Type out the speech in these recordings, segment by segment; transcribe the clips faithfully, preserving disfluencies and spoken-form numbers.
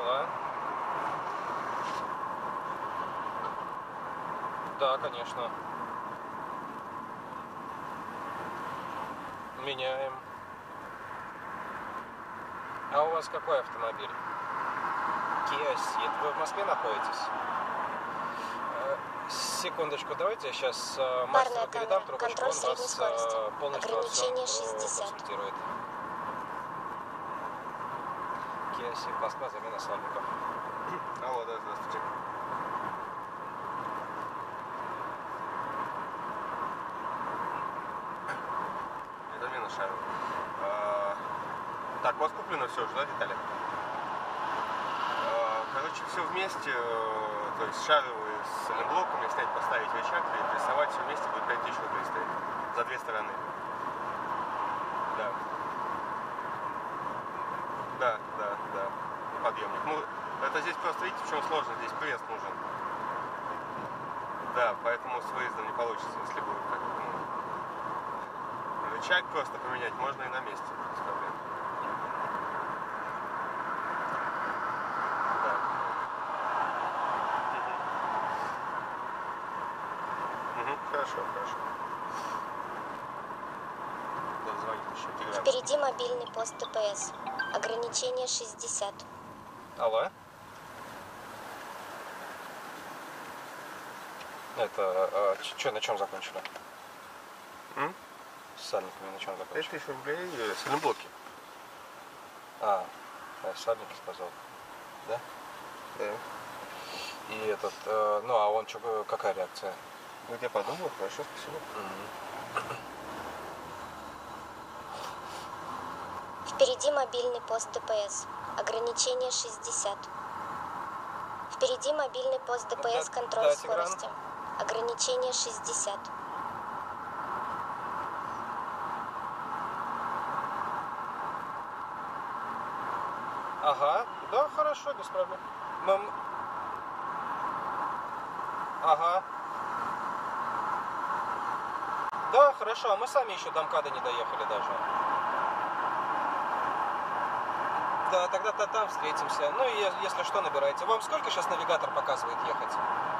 Алло. Да, конечно. Меняем. А у вас какой автомобиль? Kia Ceed. Вы в Москве находитесь? Секундочку, давайте я сейчас мастеру передам трубочку, он вас полностью ограничение шестьдесят. консультирует. Kia Ceed, Москва, замена сальников. Алло, да, здравствуйте. Замена шаров. А, так, у вас куплено все уже, да, детали? А, короче, все вместе, то есть шаровые с блоками снять, поставить рычаг, припрессовать, все вместе будет пять тысяч рублей стоить. За две стороны. Да. Да, да, да. Подъемник. Ну, это здесь просто, видите, в чем сложно, здесь пресс нужен. Да, поэтому с выездом не получится, если будет как бы, ну, рычаг просто поменять можно и на месте, без проблем. Да. Угу. Угу. Хорошо, хорошо. Да, звонит еще телеграм. Впереди мобильный пост ДПС. Ограничение шестьдесят. Алло. Это, а, что, на чем закончили? М? С сальниками на чем закончили? пять тысяч рублей сальноблоки. А, я сальники сказал. Да? Да. И этот, э, ну а он что, какая реакция? Ну, я подумал, хорошо, спасибо. Mm-hmm. Впереди мобильный пост ДПС. Ограничение шестьдесят. Впереди мобильный пост ДПС, Да, контроль да, скорости. Ограничение шестьдесят. Ага, да, хорошо, без проблем. Мы... Ага. Да, хорошо, а мы сами еще до МКАДа не доехали даже. Да, тогда-то там встретимся. Ну и если что, набирайте. Вам сколько сейчас навигатор показывает ехать?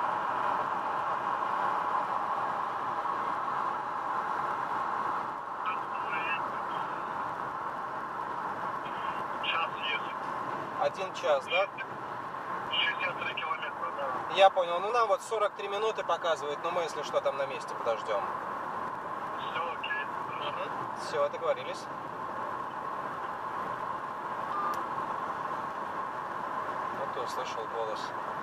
Час есть. Один час, да? шестьдесят три километра, да. Я понял. Ну нам вот сорок три минуты показывает, но мы, если что, там на месте подождем. Все окей. Угу. Все, договорились. Вот ты услышал голос.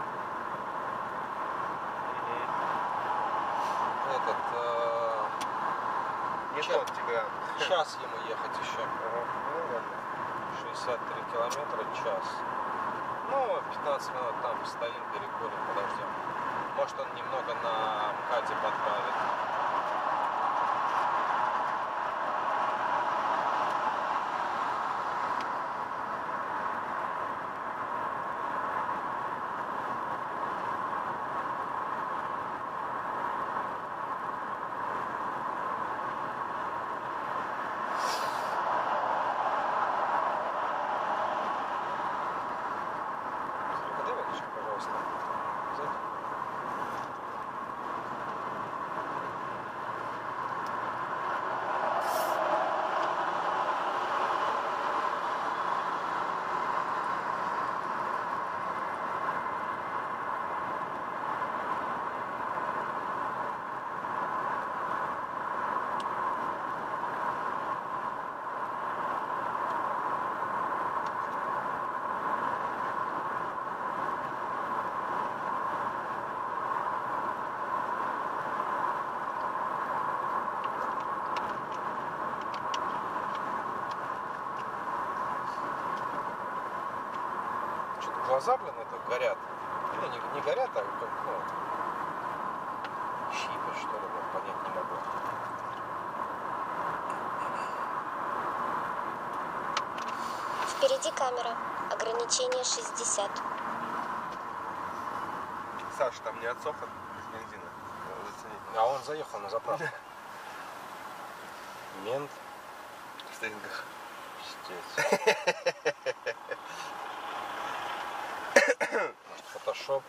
Угу. Этот... Э... Не Че- тот телеграм. Час ему ехать еще. Ага. Ну, ладно. шестьдесят три километра, час. Ну, пятнадцать минут там стоим, перекурим, подождем. Может, он немного на МКАДе подправит. Дай водичку, пожалуйста. Зайди. Что-то глаза, блин, это горят. Ну, не, не горят, а как, ну, щипят, что ли, блин, понять не могу. Впереди камера. Ограничение шестьдесят. Саша, там не отсох от бензина. Надо заценить. А он заехал на заправку. Мент. В стрингах. Пиздец. Может, фотошоп.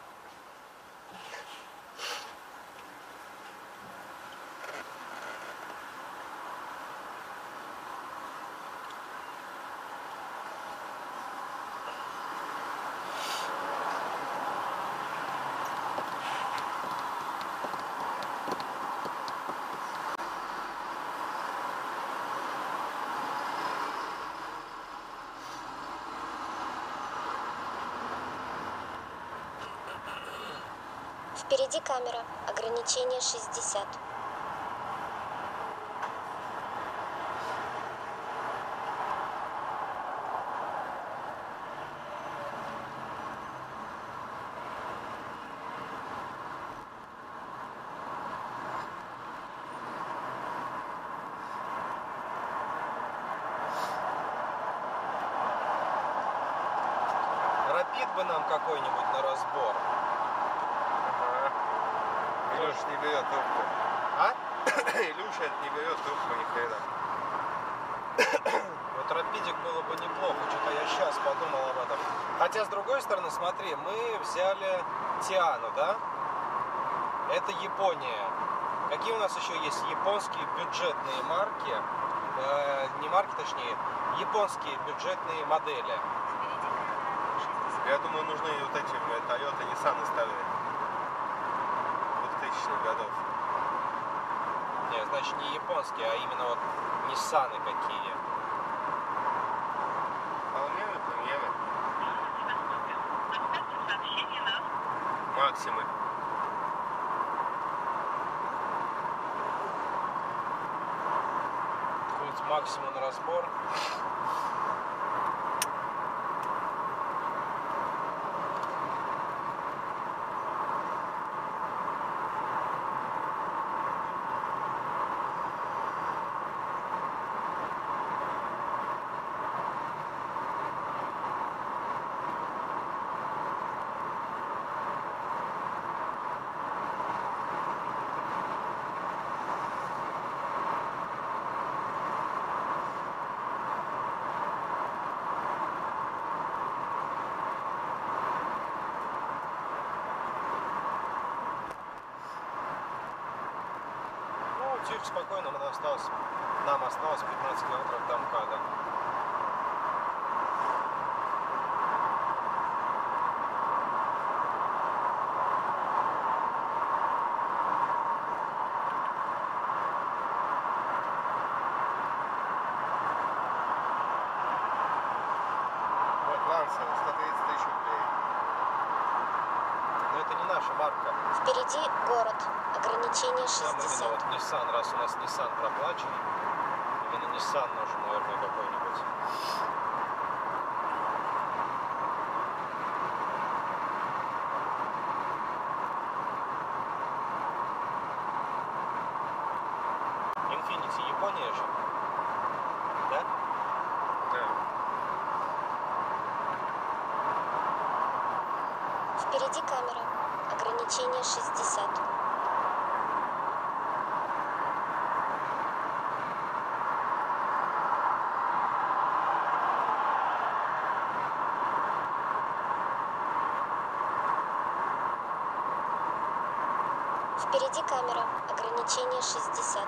Впереди камера. Ограничение шестьдесят. Рапид бы нам какой-нибудь на разбор. Илюша не берет трубку. А? Илюша не берет трубку ни хрена. Вот рапидик было бы неплохо, что-то я сейчас подумал об этом. Хотя, с другой стороны, смотри, мы взяли Тиану, да? Это Япония. Какие у нас еще есть японские бюджетные марки? Э, не марки, точнее, японские бюджетные модели. Я думаю, нужны вот эти Toyota, Nissan старые. двухтысячных годов. Не, значит, не японские, а именно вот Ниссаны какие. Вполне, премьеры. Максимы. Какой-нибудь максимум на разбор. Тихо, спокойно, нам осталось, нам осталось пятнадцать километров до МКАДа. Вот Лансер, сто тридцать тысяч рублей. Но это не наша марка. Впереди город. Ограничение Нам именно шестьдесят. вот Nissan, раз у нас Nissan проплачен, именно Nissan нужен, наверное, какой-нибудь. Infiniti Япония же, да? Да. Впереди камера. Ограничение шестьдесят. Впереди камера. Ограничение шестьдесят.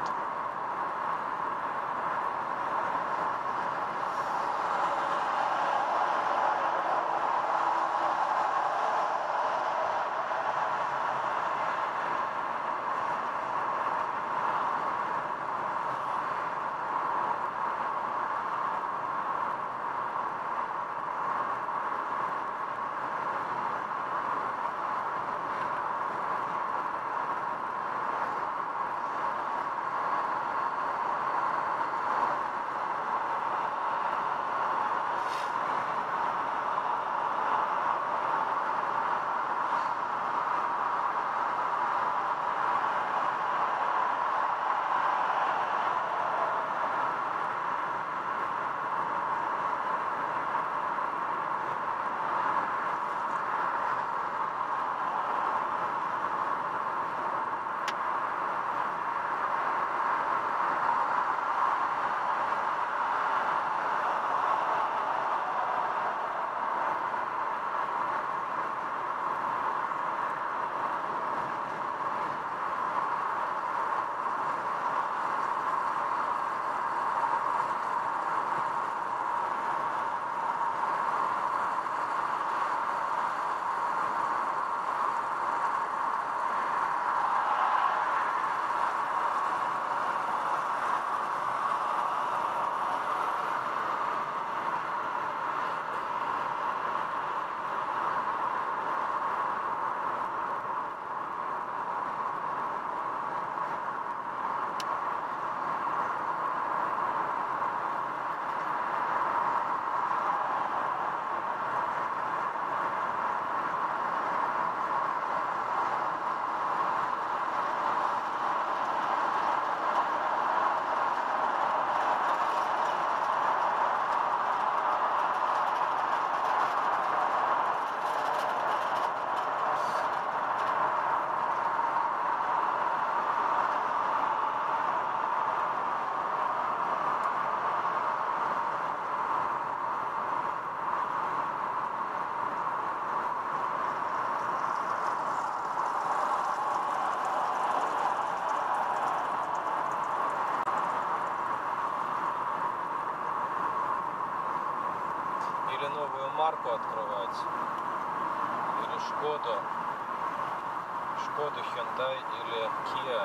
Или новую марку открывать. Или Шкоду. Шкоду, Hyundai или Kia.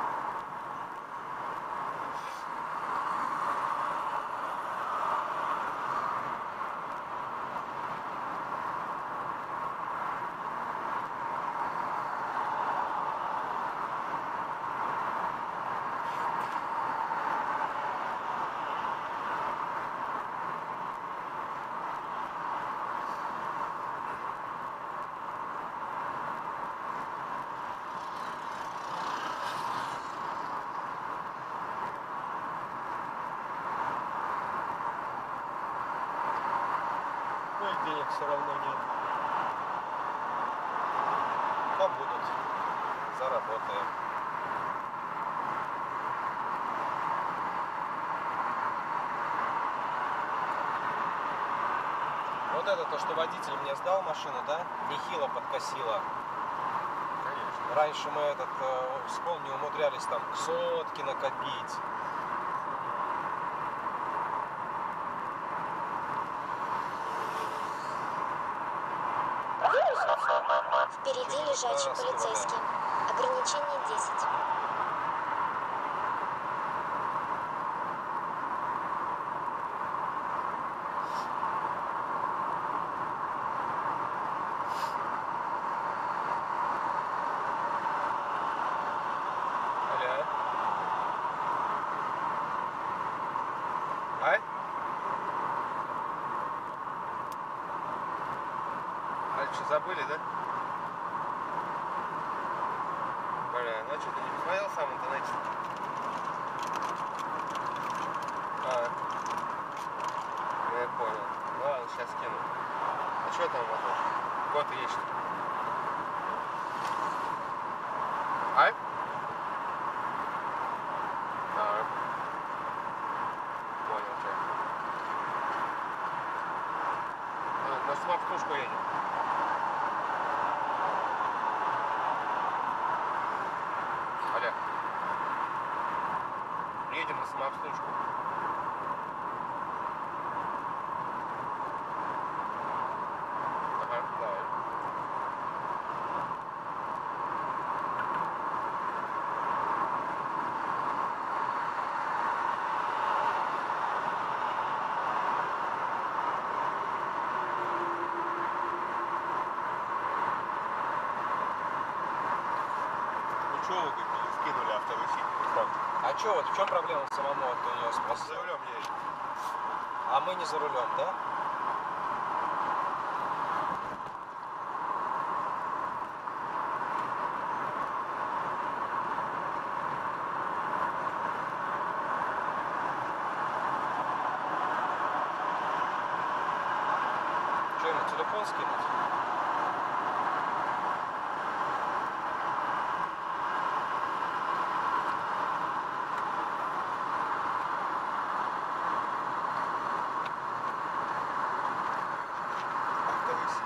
Ну и денег все равно нет. Но будут. Заработаем. Вот это то, что водитель мне сдал машину, да? Нехило подкосило. Конечно. Раньше мы этот, э, вспомни, умудрялись там к сотке накопить. Впереди лежачий полицейский. Ограничение десять. Аля. Ай? А что, забыли, да? Бля, ну что, ты не посмотрел сам в интернете? А, ну я понял. Ну ладно, сейчас скину. А что там, мотор? Код есть что? Ай? Так. Понял, что. На самообслужку едем. Аля. Едем на самообслужку. Ага, давай. Ну что вы купили? Скинули автовысить. А чё, вот в чем проблема самому, вот ты у него За спросил? рулем едет. А мы не за рулем, да? Что, ему телефон скинуть? Автовысить.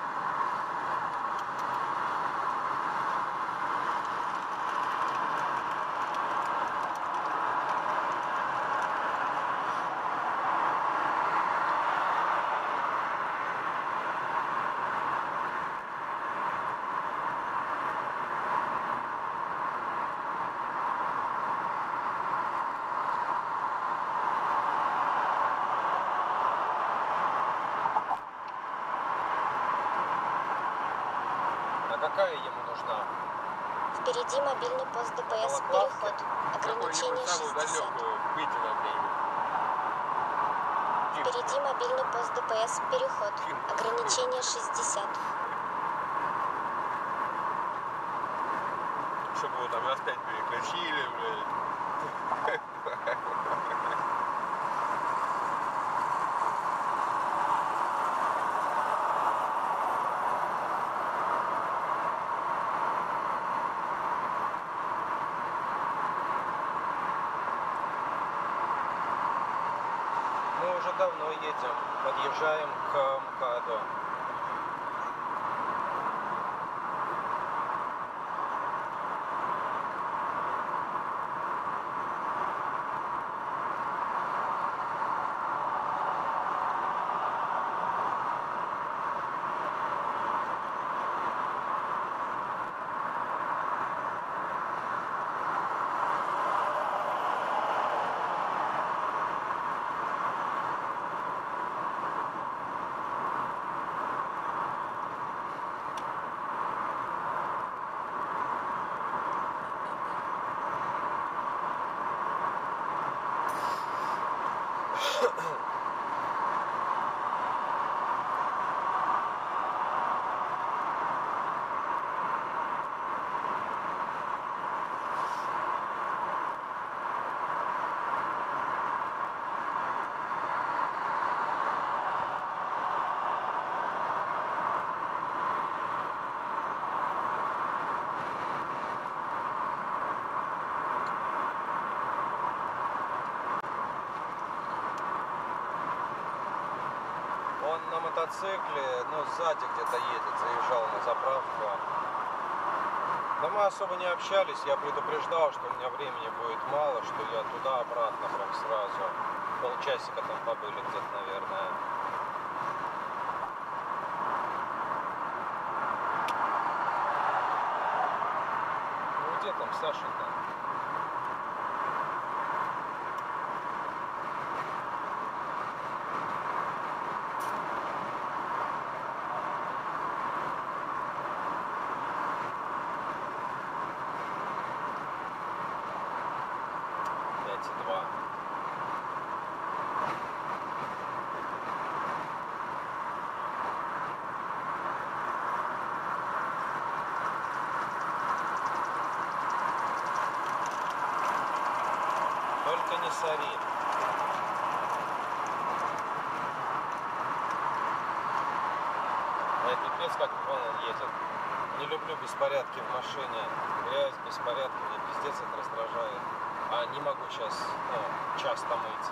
А какая ему нужна? Впереди мобильный пост ДПС. Балаклавка? Переход. Ограничение Какую-нибудь самую шестьдесят. далекую Пытина где-нибудь. Тим, Впереди мобильный пост ДПС. Переход. Тим, Ограничение шестьдесят. чтобы его там раз пять переключили, блядь. Мы уже давно едем, подъезжаем к МКАДу. Он на мотоцикле, ну, сзади где-то едет, заезжал на заправку. Но мы особо не общались, я предупреждал, что у меня времени будет мало, что я туда-обратно прям сразу. Полчасика там побыли где-то, наверное. Ну, где там Саша-то? два. Только не сори. А пипец, как вон он едет. Не люблю беспорядки в машине. Грязь, беспорядки, мне пиздец это раздражает. А не могу сейчас, ну, часто мыть.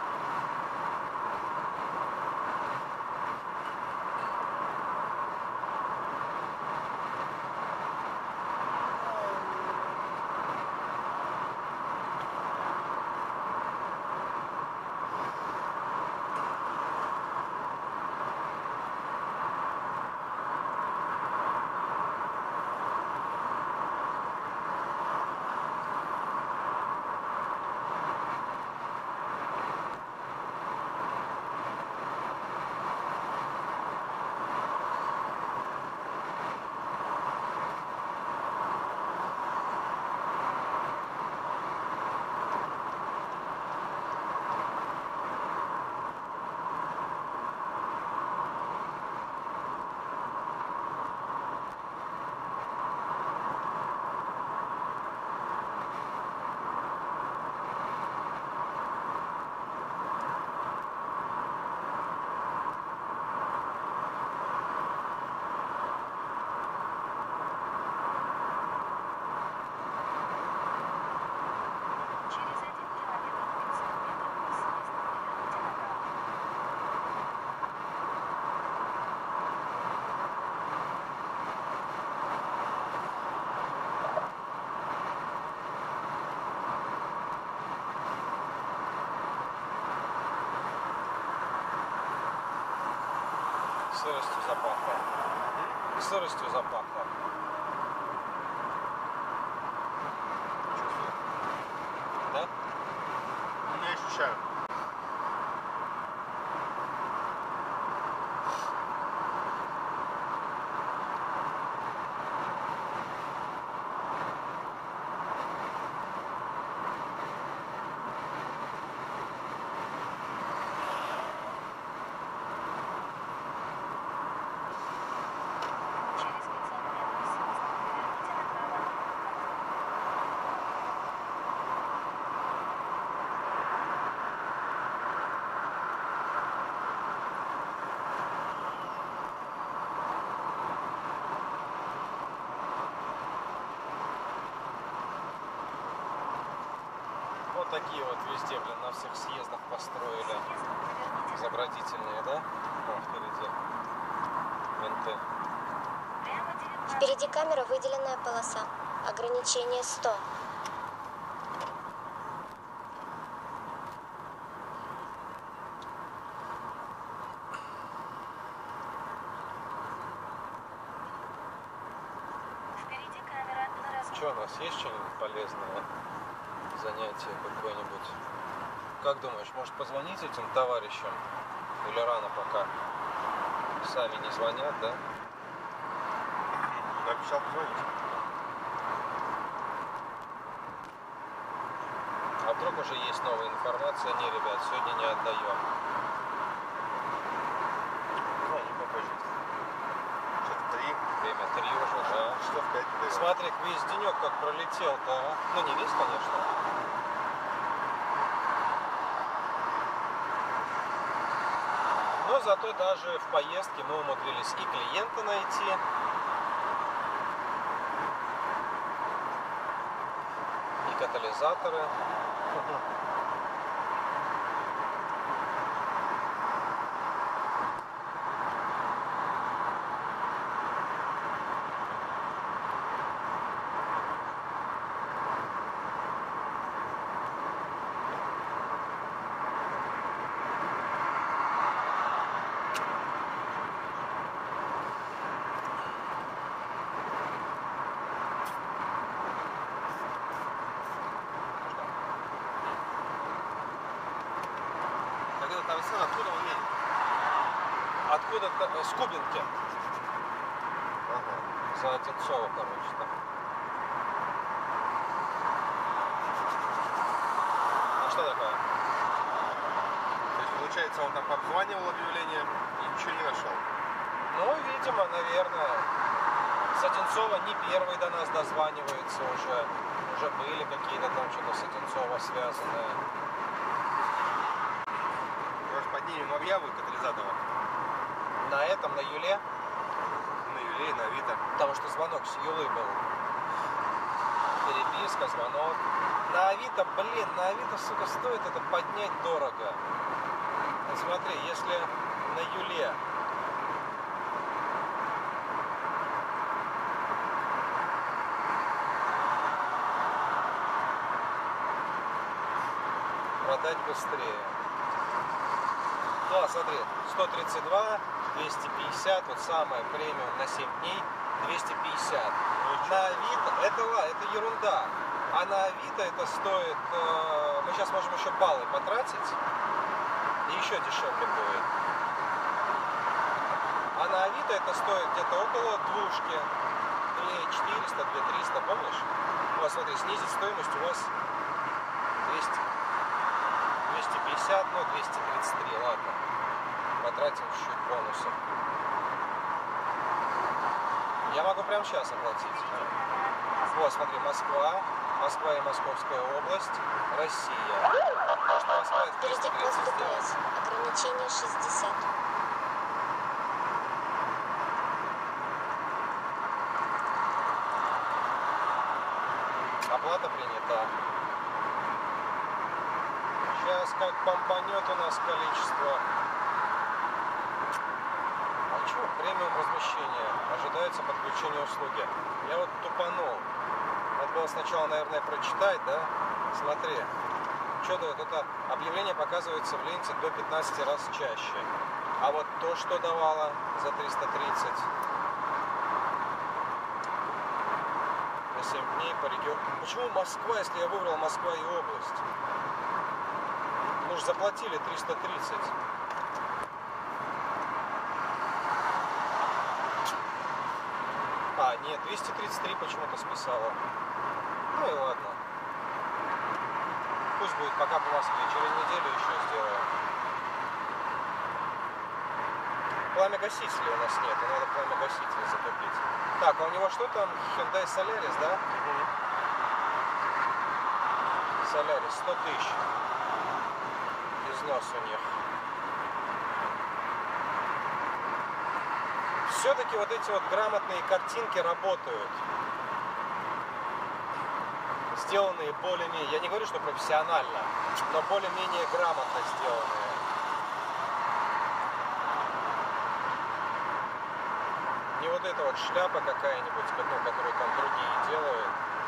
Сыростью запахло. Сыростью запахло. Чувствую. Да? Не ощущаю. Вот такие вот везде, блин, на всех съездах построили. Заградительные, да? Вон впереди. Менты. Впереди камера, выделенная полоса. Ограничение сто. Что, у нас есть что-нибудь полезное? Занятие какое-нибудь? Как думаешь, может позвонить этим товарищам? Или рано пока? Сами не звонят, да? Я обещал позвонить. А вдруг уже есть новая информация? Не, ребят, сегодня не отдаем. Звони попозже. Что-то три. Время три уже, да? Часов пять. наверное. Смотри, весь денек как пролетел-то, а? Ну, не весь, конечно. Но зато даже в поездке мы умудрились и клиента найти, и катализаторы. Александр, откуда он едет? Откуда-то с Кубинки. Ага. За Одинцово, короче, там. А что такое? То есть, получается, он там обзванивал объявление и ничего не нашел. Ну, видимо, наверное. С Одинцова не первый до нас дозванивается уже. Уже были какие-то там что-то с Одинцово связанные. Может, поднимем объявы катализатора? На этом, на Юле, На Юле, на Авито. потому что звонок с Юлы был. Переписка, звонок. На Авито, блин, на Авито, сука, стоит это поднять дорого. Вот смотри, если на Юле продать быстрее. Ну, а смотри, сто тридцать два, двести пятьдесят, вот самое премиум на семь дней, двести пятьдесят. На Авито, это, ла- это ерунда. А на Авито это стоит, э, мы сейчас можем еще баллы потратить, и еще дешевле будет. А на Авито это стоит где-то около двушки, две четыреста, две триста, помнишь? Вот, смотри, снизить стоимость у вас двести, двести пятьдесят, ну, двести тридцать три, ладно. Потратим чуть-чуть бонусов. Я могу прямо сейчас оплатить. Вот, смотри, Москва, Москва и Московская область, Россия. Может, Москва это Впереди триста пост тридцать сделать? ДПС. Ограничение шестьдесят. Оплата принята. Сейчас как помпанет у нас количество. А что, премиум размещение. Ожидается подключение услуги. Я вот тупанул. Надо было сначала, наверное, прочитать, да? Смотри. Что дает? Это объявление показывается в ленте до пятнадцати раз чаще. А вот то, что давало за триста тридцать. На семь дней по региону. Почему Москва, если я выбрал Москва и область? Мы же заплатили триста тридцать. А, нет, двести тридцать три почему-то списала. Ну и ладно. Пусть будет пока по Москве. Через неделю еще сделаем. Пламя-гасителя у нас нет. Надо пламя-гасителя закупить. Так, а у него что там? Hyundai Solaris, да? Solaris, сто тысяч. Износ у них. Все-таки вот эти вот грамотные картинки работают. Сделанные более-менее, я не говорю, что профессионально, но более-менее грамотно сделанные. Не вот эта вот шляпа какая-нибудь, ну, которую там другие делают.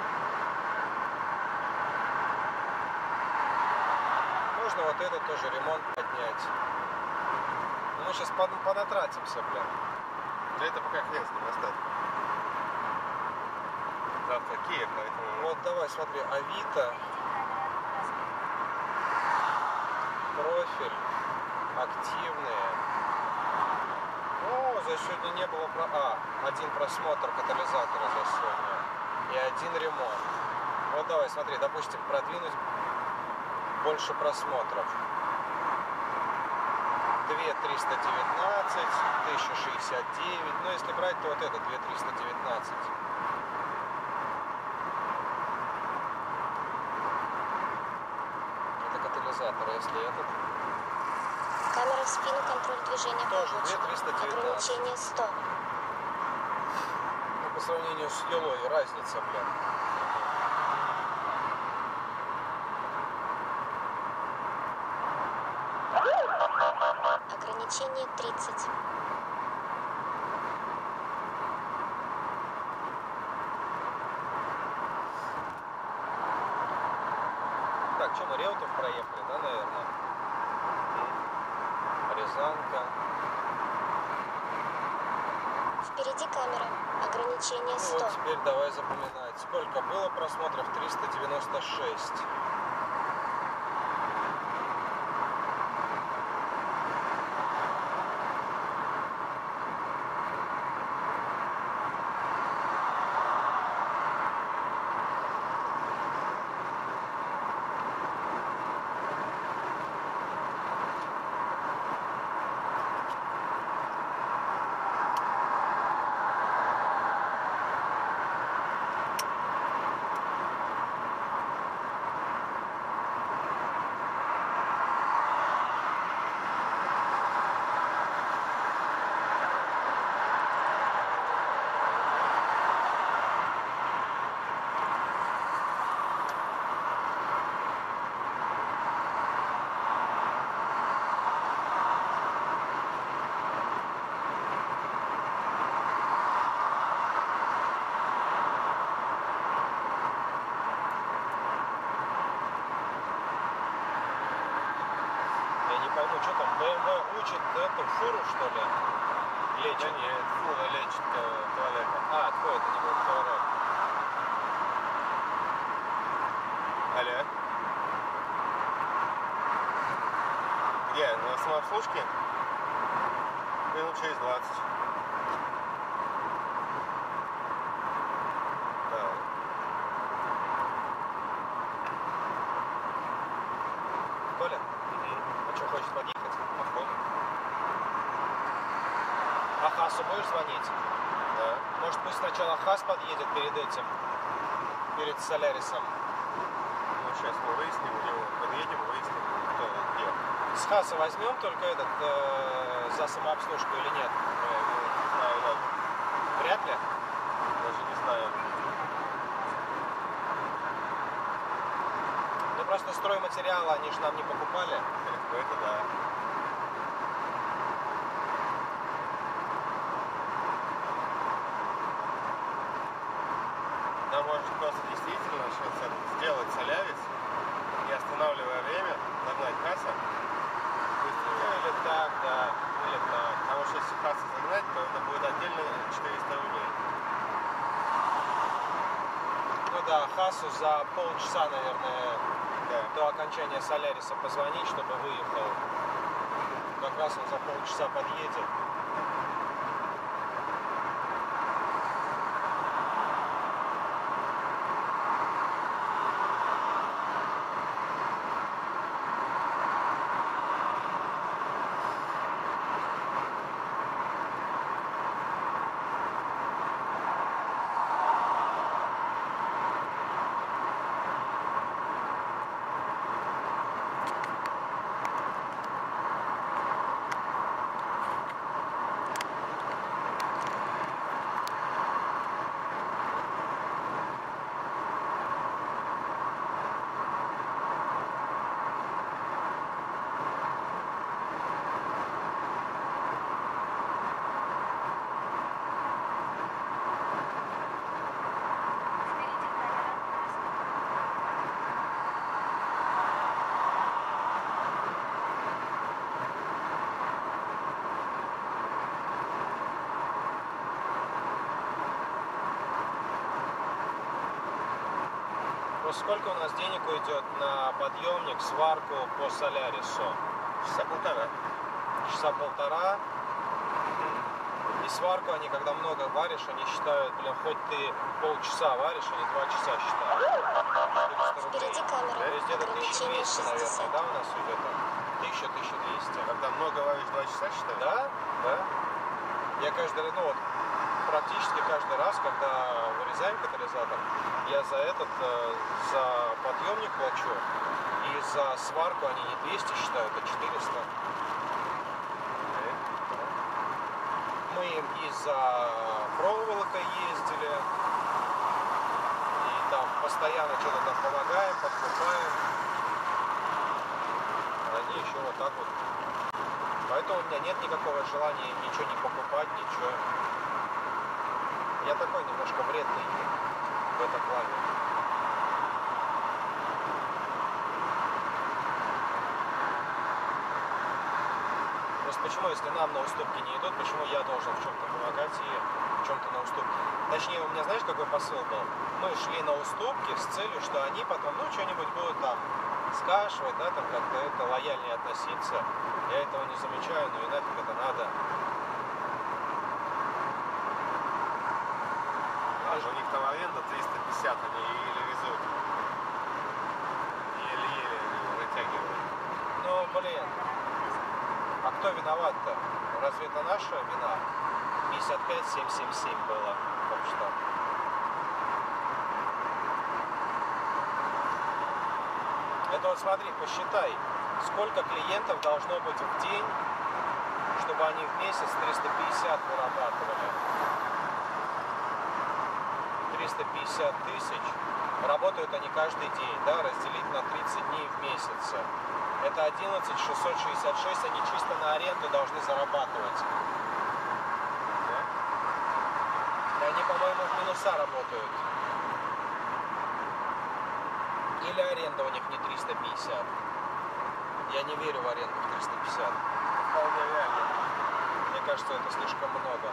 Можно вот этот тоже ремонт поднять. Но мы сейчас понатратимся, блин. Да это пока хрен с ним оставь. Завтра Киев, поэтому... Вот давай, смотри, Авито, профиль, активные. О, за сегодня не было... Про... А, один просмотр катализатора за сегодня и один ремонт. Вот давай, смотри, допустим, продвинуть больше просмотров. две триста девятнадцать, тысяча шестьдесят девять. Ну, если брать, то вот это две триста девятнадцать. Это катализатор, а если этот? Камера в спину, контроль движения Тоже получен. две триста девятнадцать. Ограничение сто. Ну, по сравнению с Юлой разница, блин. Ограничение тридцать. Так, что мы Реутов проехали, да, наверное? Рязанка. Впереди камера. Ограничение Ну сто. вот теперь давай запоминать. Сколько было просмотров? триста девяносто шесть. там бэ эм вэ учит эту фуру, что ли? Да Лечит? нет, фура лечит э, туалета. А, твой, это не будет туалет. Алло. Где? На самообслужке? Минут через двадцать. Да. Коля? А что, хочешь подъехать? Походу. А Хасу будешь звонить? Да. Может, пусть сначала Хас подъедет перед этим, перед Солярисом. Ну, сейчас мы выясним у него. Подъедем, выясним, кто где. С Хаса возьмем только этот э, за самообслужку или нет? Я не знаю даже. Вряд ли. Даже не знаю. Ну просто стройматериалы, они же нам не покупали. Это да. Нам может просто действительно сейчас это сделать Солярис, не останавливая время, нагнать касса. Ну или так, да, или так. Потому что если кассу загнать, то это будет отдельно четыреста рублей. Ну да, Хасу за полчаса, наверное, Да. до окончания Соляриса позвонить, чтобы выехал. Как раз он за полчаса подъедет. Сколько у нас денег уйдет на подъемник, сварку по Солярису? Часа полтора. Часа полтора. И сварку они, когда много варишь, они считают, блин, хоть ты полчаса варишь, они два часа считают. Впереди камера. То есть где-то тысяча Ограничение двести, наверное, шестьдесят. да, у нас уйдет там? тысяча — тысяча двести. Когда много варишь, два часа считаешь? Да, да. Я каждый, ну вот, практически каждый раз, когда вырезаем катализатор, я за этот, э, за подъемник плачу, и за сварку они не двести считают, а четыреста. Мы им и за проволокой ездили, и там постоянно что-то там помогаем, подкупаем. Они еще вот так вот. Поэтому у меня нет никакого желания им ничего не покупать, ничего. Я такой немножко вредный в этом плане. Просто почему, если нам на уступки не идут, почему я должен в чем-то помогать и в чем-то на уступки? Точнее, у меня, знаешь, какой посыл был? Мы шли на уступки с целью, что они потом, ну, что-нибудь будут там скашивать, да, там как-то это лояльнее относиться. Я этого не замечаю, но и нафиг это надо. А же у них там аренда триста пятьдесят, они еле везут. Еле-еле вытягивают. Ну, блин. А кто виноват-то? Разве это наша вина? пятьдесят пять семь семь семь было. Так что... Это вот смотри, посчитай, сколько клиентов должно быть в день, чтобы они в месяц триста пятьдесят вырабатывали. триста пятьдесят тысяч. Работают они каждый день, да, разделить на тридцать дней в месяц. Это одиннадцать тысяч шестьсот шестьдесят шесть, они чисто на аренду должны зарабатывать. Да? И они, по-моему, в минуса работают. Или аренда у них не триста пятьдесят. Я не верю в аренду в триста пятьдесят. Вполне реально. Мне кажется, это слишком много.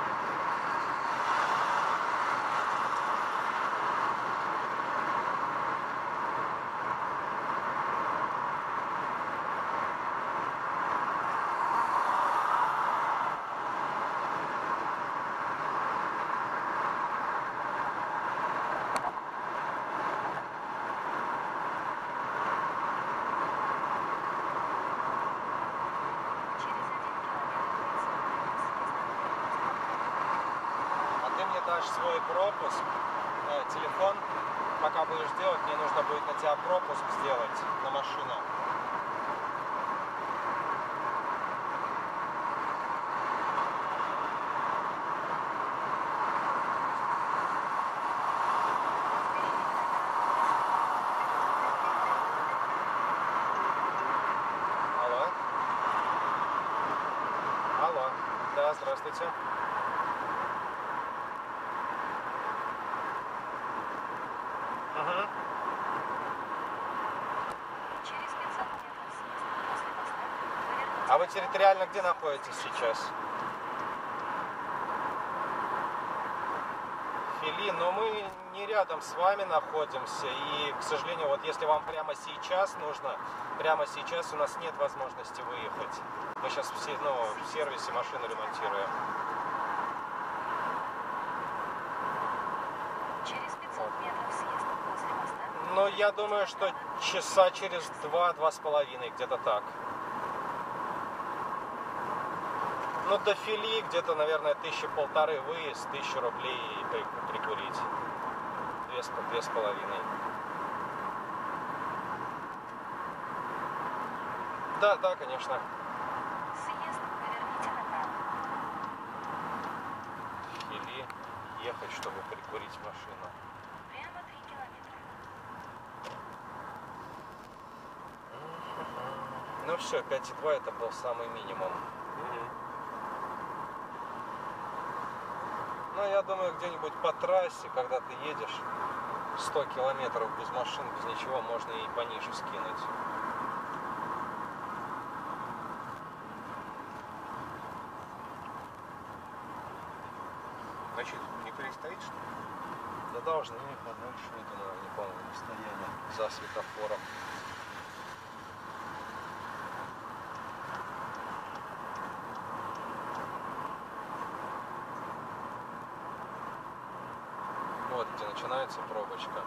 Дашь свой пропуск, э, телефон, пока будешь делать, мне нужно будет на тебя пропуск сделать на машину. Алло. Алло. Да, здравствуйте. А вы территориально где находитесь сейчас? Фили, но мы не рядом с вами находимся. И, к сожалению, вот если вам прямо сейчас нужно, прямо сейчас у нас нет возможности выехать. Мы сейчас все, ну, в сервисе машины ремонтируем. Через пятьсот метров съезд после моста. Ну, я думаю, что часа через два-два с половиной, где-то так. Ну, до Фили где-то, наверное, тысячи полторы выезд, тысячу рублей и прикурить. Две, две с половиной. Да, да, конечно. Съезд, поверните направо. Фили ехать, чтобы прикурить машину. Прямо три километра. Ну все, пять и два это был самый минимум. Ну, я думаю, где-нибудь по трассе, когда ты едешь сто километров без машин, без ничего, можно и пониже скинуть. Значит, не перестоишь, что ли? Да должны, подальше, я думаю, не помню, расстояние за светофором. Вот где начинается пробочка.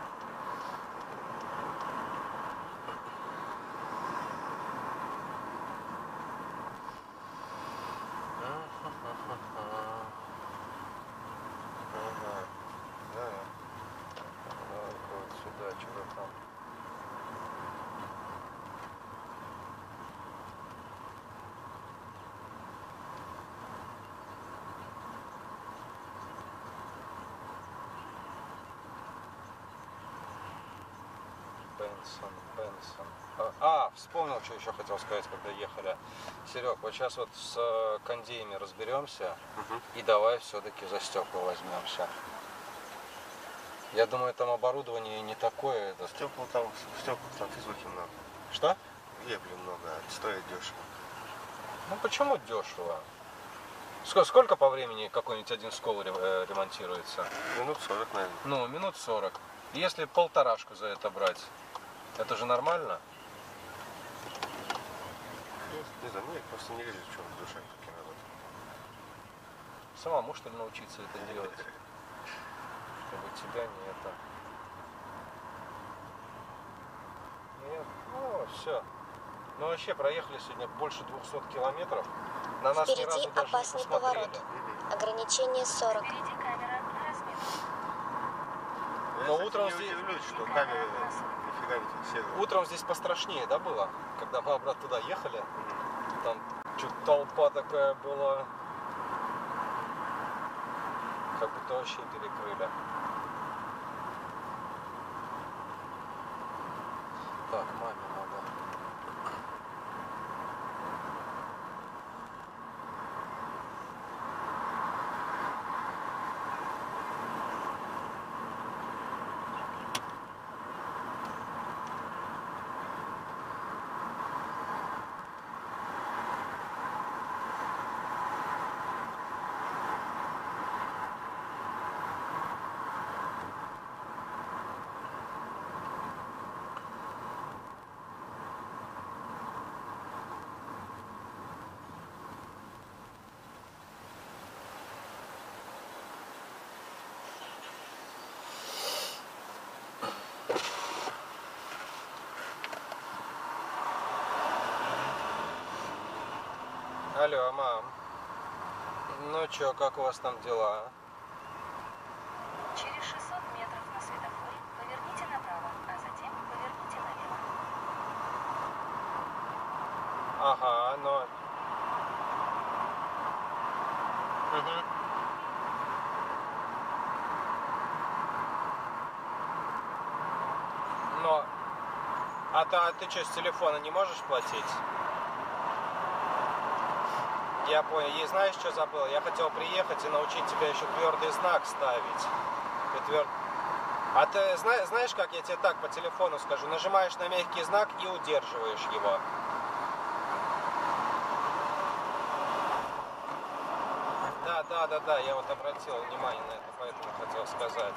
Ага. Да. Вот сюда, что-то там. Бенсон, Бенсон. А, а, вспомнил, что еще хотел сказать, когда ехали. Серег, вот сейчас вот с э, кондеями разберемся, Угу. и давай все-таки за стекла возьмемся. Я думаю, там оборудование не такое. Это... Стекла там, стекла там физухи много. Что? Ебли много, стоит дешево. Ну почему дешево? Сколько, сколько по времени какой-нибудь один скол ре- ремонтируется? Минут сорок, наверное. Ну, минут сорок. Если полторашку за это брать, это же нормально? Не знаю, мне просто не лезет в чем душа такие работы. Самому, что ли, научиться это делать? Чтобы тебя не это... Нет, ну, все. Мы вообще проехали сегодня больше двухсот километров. На нас ни Впереди разу даже не опасный посмотрели. поворот. Ограничение сорок. Впереди камера на разметку. Я, Но кстати, утром не здесь- удивлюсь, что камеры нифига не фиксируют. Утром здесь пострашнее, да, было? Когда мы обратно туда ехали. Там чуть толпа такая была. Как будто вообще перекрыли. Так, маме надо. Алло, мам. Ну чё, как у вас там дела? Через шестьсот метров на светофоре поверните направо, а затем поверните налево. Ага, но... Угу. Но... А, ты, а ты что, с телефона не можешь платить? Я понял. И знаешь, что забыл? Я хотел приехать и научить тебя еще твердый знак ставить. Ты твер... А ты зна... знаешь, как я тебе так по телефону скажу? Нажимаешь на мягкий знак и удерживаешь его. Да, да, да, да, я вот обратил внимание на это, поэтому хотел сказать.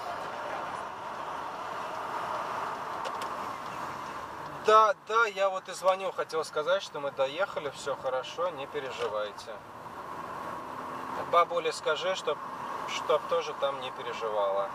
Да, да, я вот и звоню, хотел сказать, что мы доехали, все хорошо, не переживайте. Бабуле скажи, чтоб, чтоб тоже там не переживала.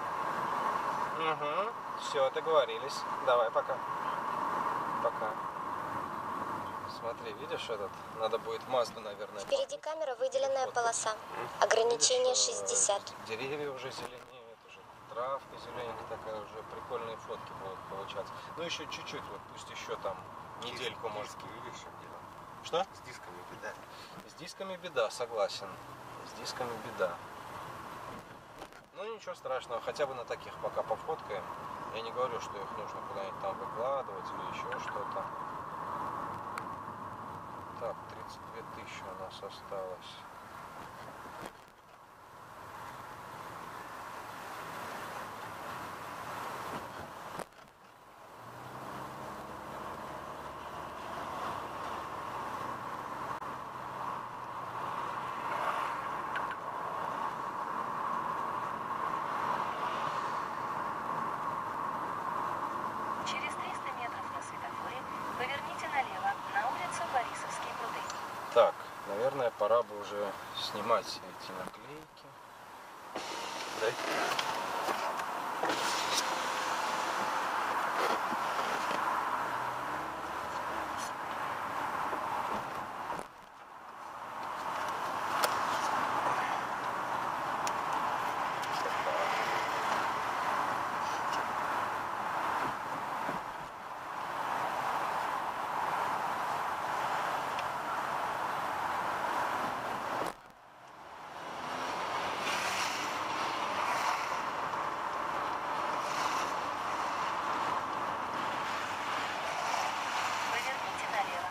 Угу, все, договорились. Давай, пока. Пока. Смотри, видишь этот? Надо будет Мазду, наверное. Впереди камера, выделенная полоса. Ограничение Видишь, шестьдесят. Деревья уже зеленеют, уже травка зелененькая такая, уже прикольные фотки будут получаться. Ну еще чуть-чуть, вот пусть еще там недельку может. Диски, видишь, что дело? Что? С дисками беда. С дисками беда, согласен. С дисками беда. Ну ничего страшного, хотя бы на таких пока пофоткаем. Я не говорю, что их нужно куда-нибудь там выкладывать или еще что-то. Так, тридцать две тысячи у нас осталось. Через триста метров на светофоре поверните налево на улицу Борисовские пруды. Так, наверное, пора бы уже снимать эти наклейки. Дай. Поверните налево.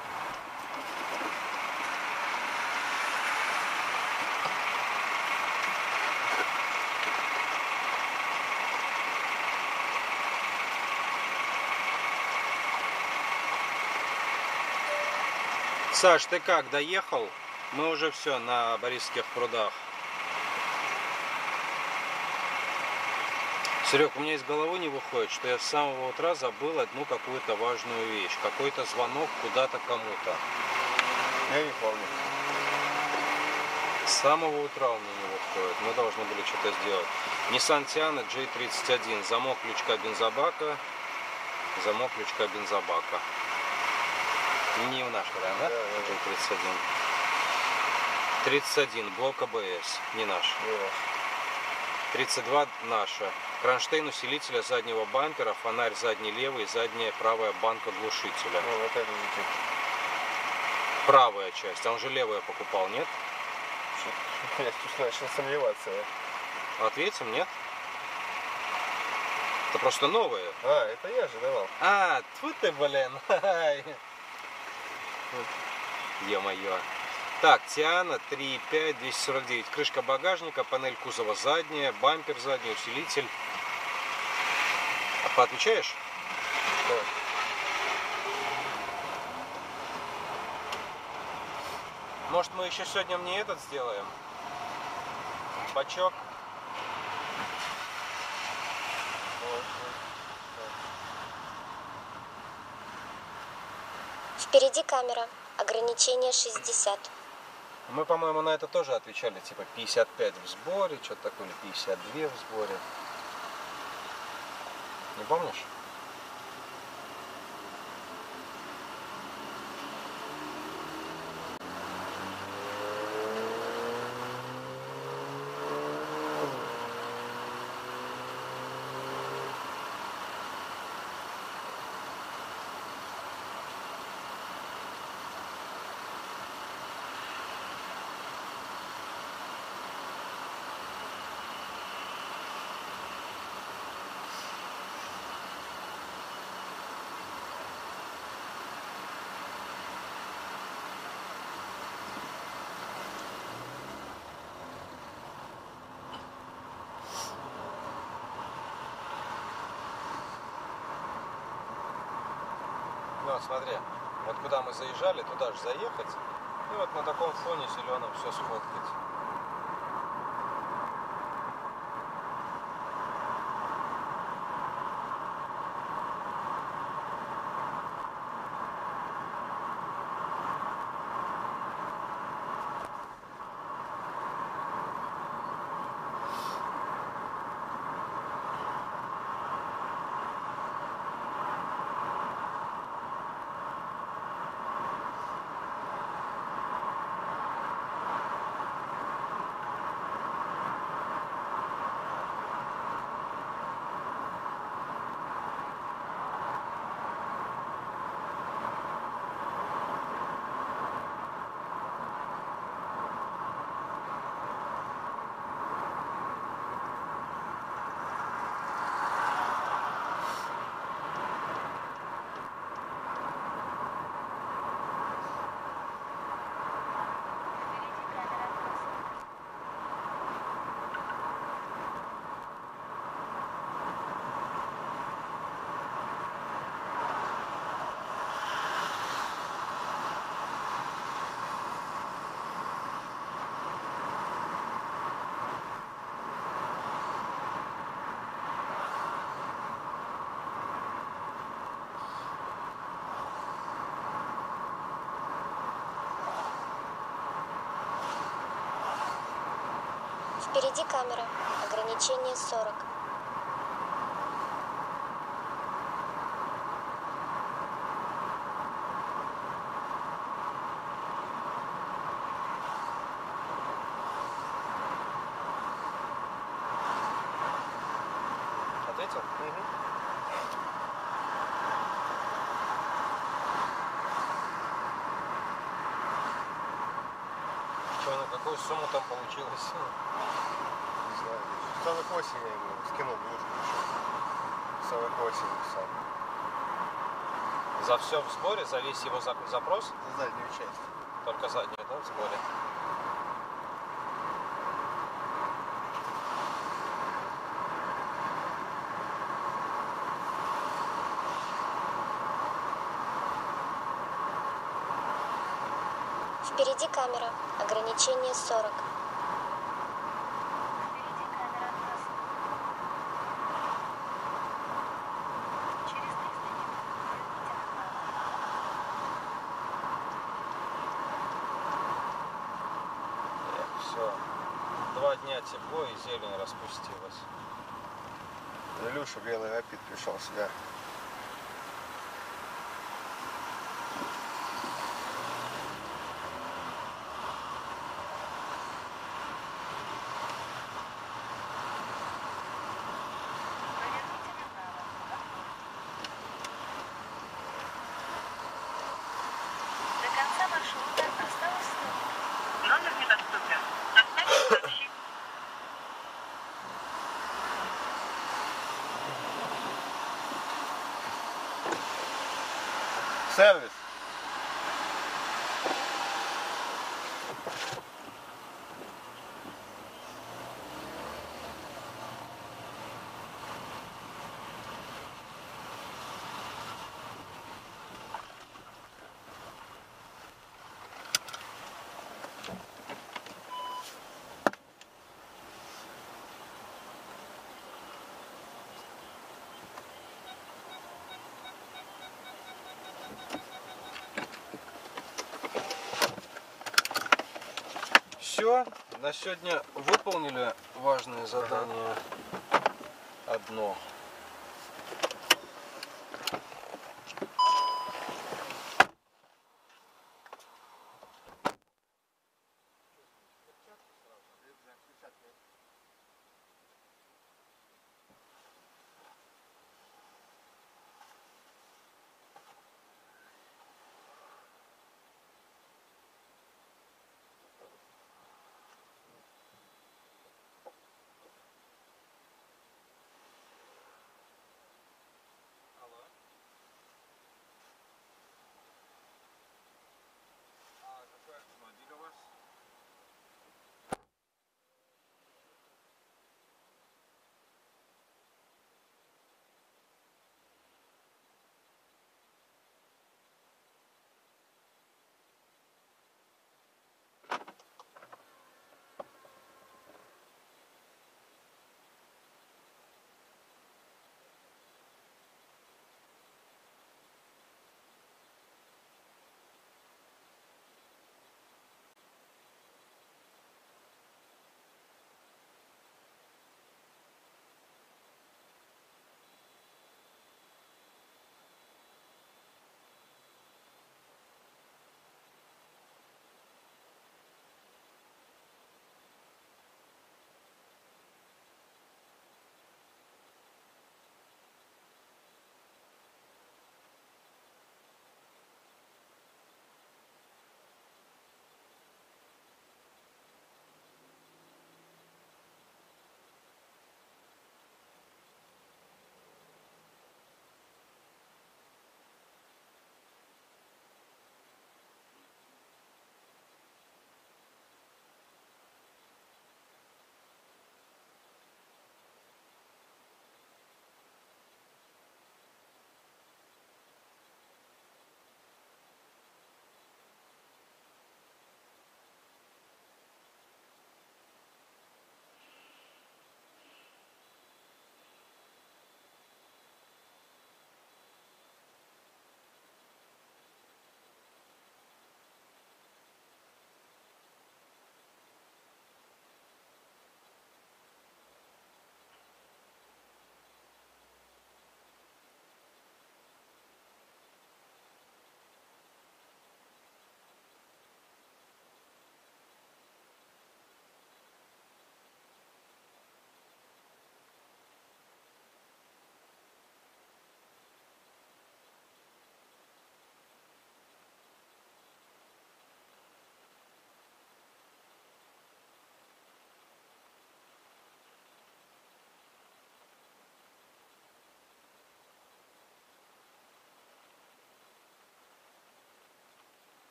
Саш, ты как, доехал? Мы уже все на Борисских прудах. Серег, у меня из головы не выходит, что я с самого утра забыл одну какую-то важную вещь. Какой-то звонок куда-то кому-то. Я не помню. С самого утра у меня не выходит. Мы должны были что-то сделать. Nissan Tiana джей тридцать один. Замок ключка бензобака. Замок ключка бензобака. Не в наш вариант, да? Да, да, да. джей тридцать один. тридцать один. Блок а бэ эс. Не наш. тридцать два наша. Кронштейн усилителя заднего бампера, фонарь задний левый, задняя правая банка глушителя. Ну, вот это летит. Правая часть. А он же левая покупал, нет? Я чуть начал сомневаться. Ответим, нет? Это просто новые. А, это я же давал. А, тьфу ты, блин. Е-мое. Так, Тиана три пять двести сорок девять. Крышка багажника, панель кузова задняя, бампер задний, усилитель. А поотвечаешь? Да. Может, мы еще сегодня мне этот сделаем? Бачок. Впереди камера. Ограничение шестьдесят. Мы, по-моему, на это тоже отвечали, типа пятьдесят пять в сборе, что-то такое, или пятьдесят два в сборе. Не помнишь? Вот смотри, вот куда мы заезжали, туда же заехать. И вот на таком фоне зеленом все сфоткать. Впереди камера. Ограничение сорок. Ответил? Угу. Что, на какую сумму там получилось? Не знаю. сорок восемь я ему скинул двушку еще. сорок восемь написал. За все в сборе, за весь его за- запрос? За заднюю часть. Только заднюю, да, в сборе? Впереди камера. Ограничение сорок. Впереди камера красная. Через триста метров поверните направо. Все. Два дня тепло и зелень распустилась. Илюша, белый рапид пришел сюда. Поверните направо. До конца маршрута осталось сто метров. Номер недоступен. Оставьте сообщение. Сервис. Все, на сегодня выполнили важное задание одно.